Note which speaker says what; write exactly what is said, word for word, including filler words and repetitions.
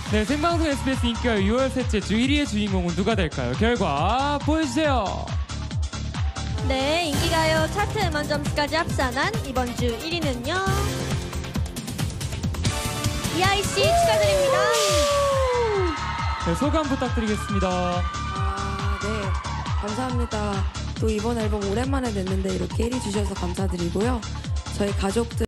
Speaker 1: 네, 생방송 에스비에스 인기가요 유월 셋째 주 일 위의 주인공은 누가 될까요? 결과 보여주세요.
Speaker 2: 네, 인기가요 차트 음원 점수까지 합산한 이번 주 일 위는요. 이하이씨 축하드립니다.
Speaker 1: 네, 소감 부탁드리겠습니다.
Speaker 3: 아, 네. 감사합니다. 또 이번 앨범 오랜만에 냈는데 이렇게 일 위 주셔서 감사드리고요. 저희 가족들